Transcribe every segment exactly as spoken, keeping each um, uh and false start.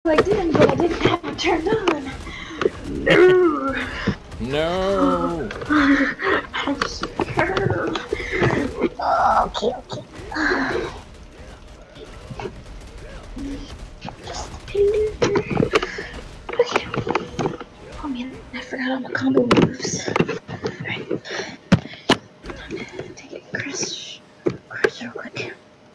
I did, but I didn't have it turned on. No. No. I'm scared. Okay, okay. Okay. Oh man, I forgot all my combo moves. Alright. Take it, Chris. Chris, real quick.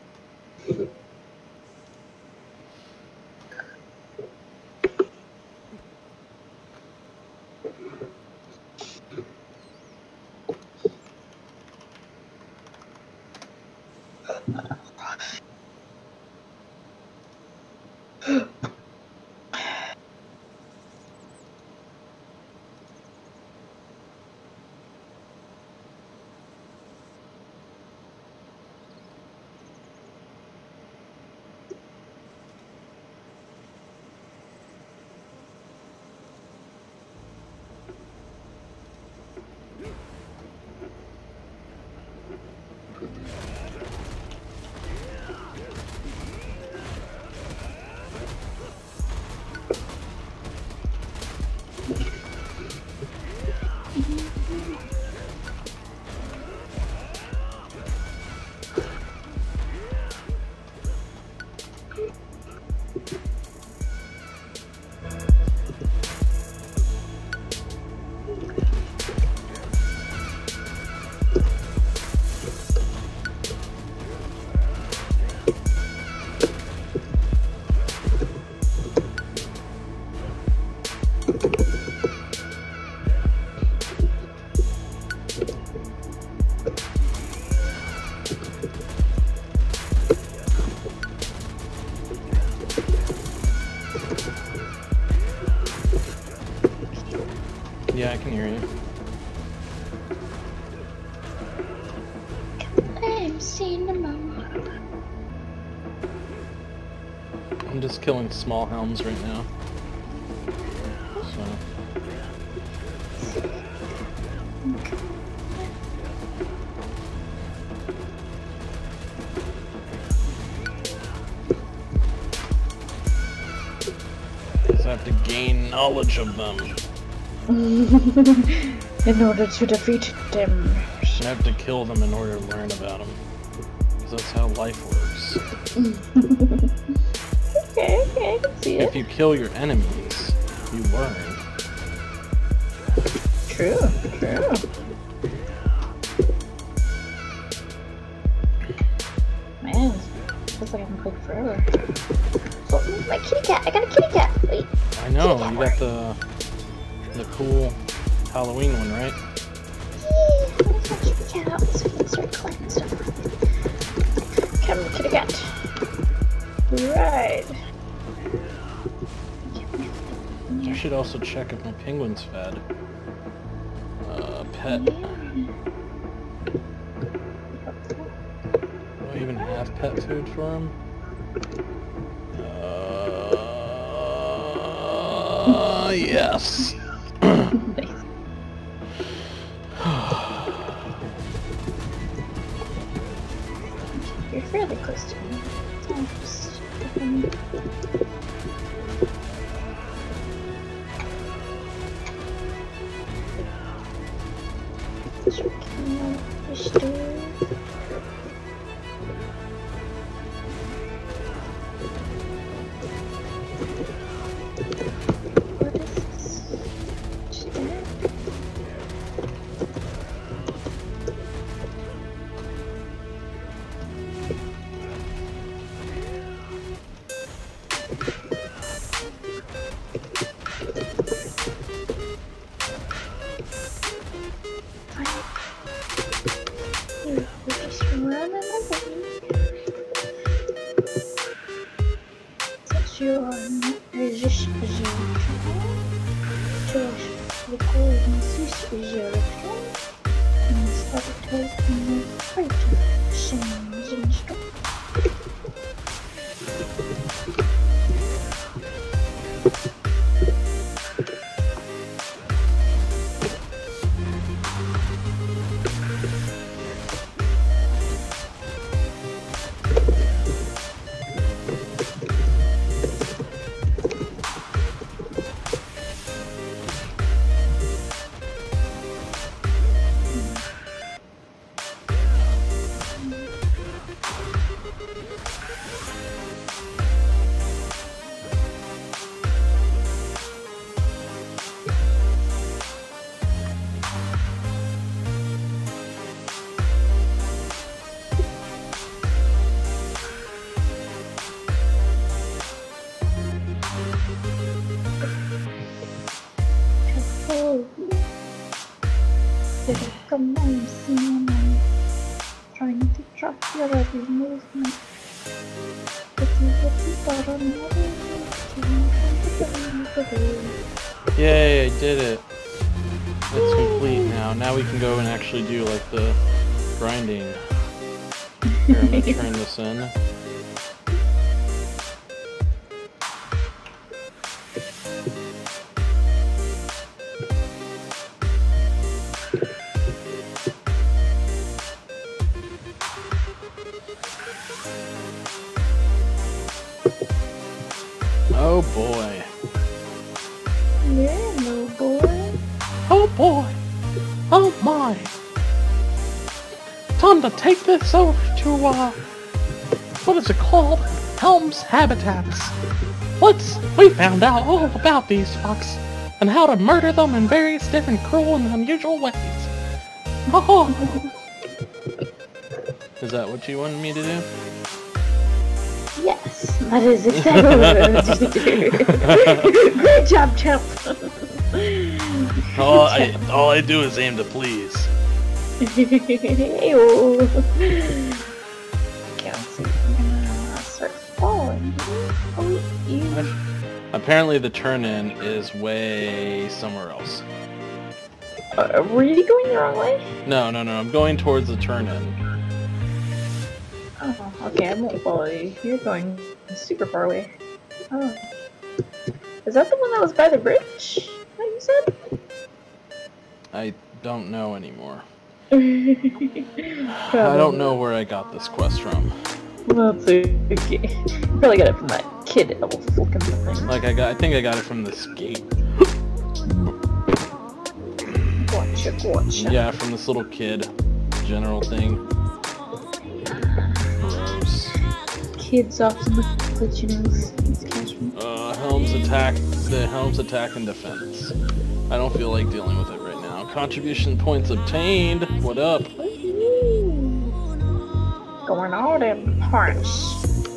Yeah, I can hear you. I'm seeing the mom. I'm just killing small helms right now. So. Because I have to gain knowledge of them. In order to defeat them. I have to kill them in order to learn about them. Because that's how life works. Okay, okay, I can see it. If you kill your enemies, you learn. True, true. Man, feels like I can play forever. Oh, my kitty cat! I got a kitty cat! Wait. I know, you got the the cool Halloween one, right? Yay! Let's my kitty cat out so we can start collecting stuff. Come, kitty cat. Right. I should also check if my penguin's fed. Uh, pet. Yeah. Do I even have pet food for him? Uh, yes. You're fairly close to me. I'm just looking. What is this? Just there? Your régistration. George recording this resurrection and started taking the fight scenes and stuff. Oh, did I come on, see me? Trying to track your every movement. But you get the bottom of it. Yay, I did it. It's complete now. Now we can go and actually do like the grinding. Here, I'm gonna turn this in. Oh boy. Yeah, no boy. Oh boy. Oh my. Time to take this over to, uh, what is it called? Helm's Habitats. Let's, we found out all about these fucks and how to murder them in various different cruel and unusual ways. Oh. Is that what you wanted me to do? Yes, that is exactly what I was to do. Great job, champ. all, I, all I do is aim to please. Hey-oh. Okay, let's see if I'm gonna start falling. Oh, you. Apparently the turn-in is way somewhere else. Uh, were you going the wrong way? No, no, no, I'm going towards the turn-in. Oh, okay, I won't follow you. You're going super far away. Oh. Is that the one that was by the bridge? That you said? I don't know anymore. I I don't know where I got this quest from. That's okay. Probably got it from that kid elf looking thing. Like I got, I think I got it from this gate. Gotcha, gotcha. Yeah, from this little kid general thing. Gross. Kids often let you know. Uh, Helm's attack, the Helm's attack and defense. I don't feel like dealing with it right now. Contribution points obtained. What up? Going all them parts.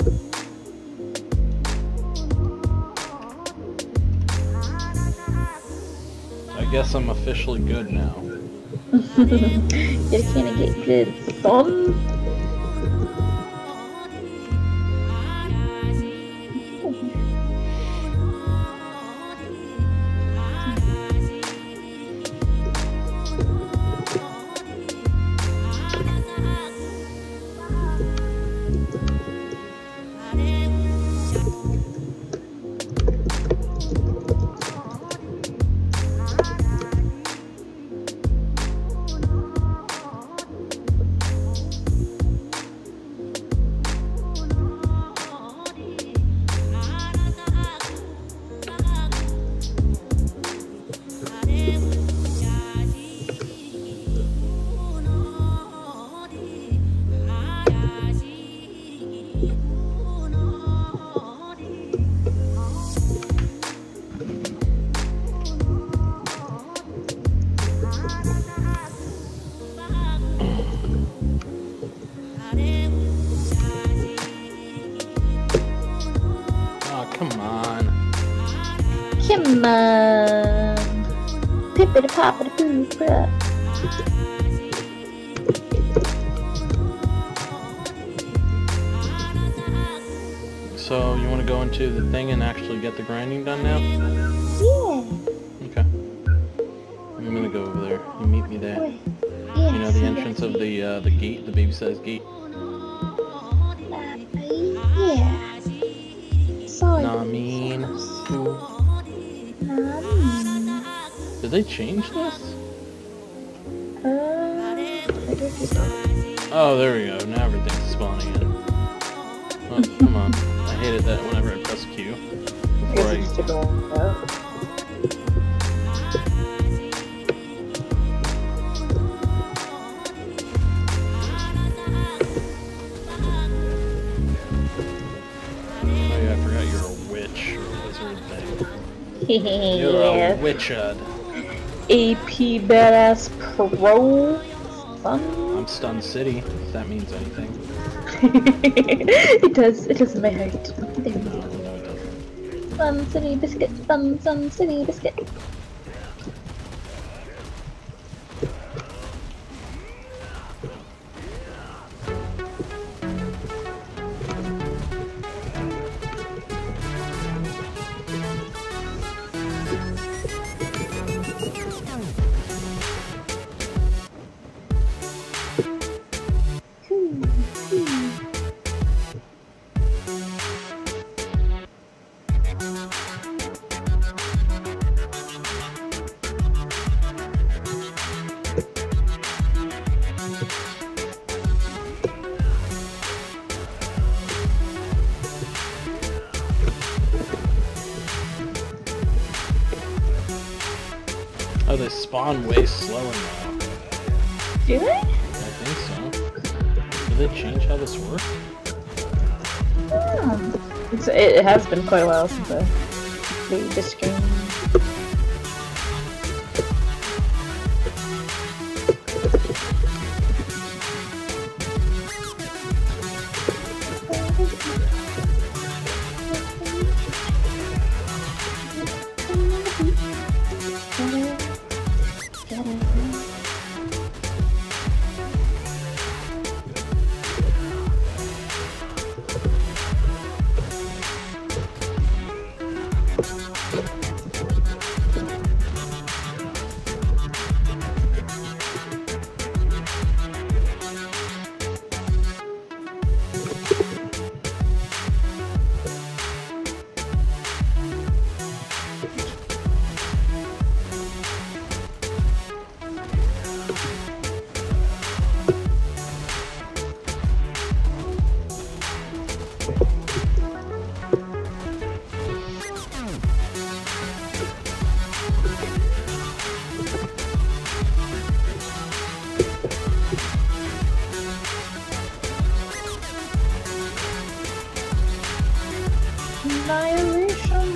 I guess I'm officially good now. You can't get good, son. Come on. Come on. Pippity poppity poo poo. So, you want to go into the thing and actually get the grinding done now? Yeah. Okay. I'm gonna go over there. You meet me there. Wait. Yes, You know the entrance of the uh, the gate, the baby-sized gate. Uh, yeah. Sorry. Nah, mean. Nah, mean. Did they change this? Uh, I don't think so. Oh, there we go. Now everything's spawning in. Oh, come on. I hated that whenever I press Q. I Before guess I... it just took a while. Oh yeah, I forgot you're a witch or a wizard thing. You're Yeah. a witchud. A P badass pro. Fun. I'm Stun City, if that means anything. It does. It does in my heart. There we go. No, it doesn't. Fun City Biscuit, Fun Sun City Biscuit. Oh, they spawn way slower now. Do they? I think so. Did they change how this works? Oh. It's, it has been quite a while since I played this game. Annihilation!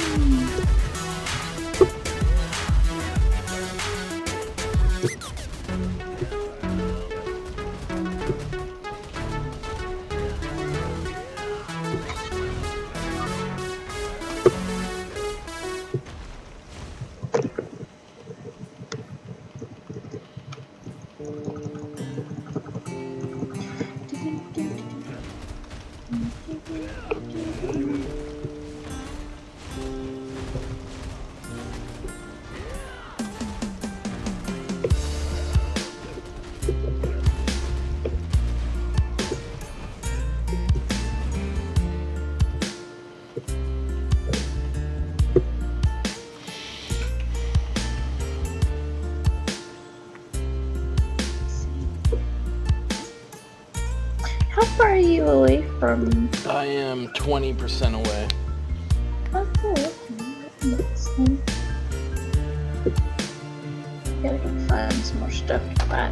How far are you away from... I am twenty percent away. Oh, cool. That's fine. Gotta go find some more stuff to buy.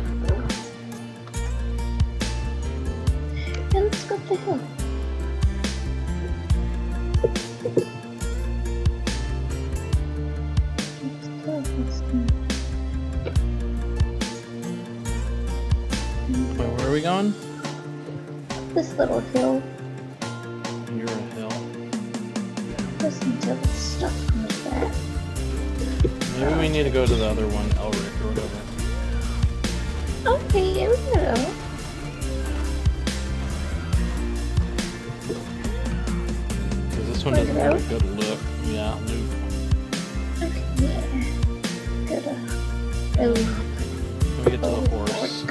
Yeah, let's go up the hill. Let's go this time. Wait, where are we going? This little hill. You're a hill. Just until the stuff comes back. Maybe we need to go to the other one, Elric or whatever. Okay, here we go. Because this one doesn't have a good look. Yeah, loop. Okay, yeah. Good. Uh, oh. Let me get to the horse.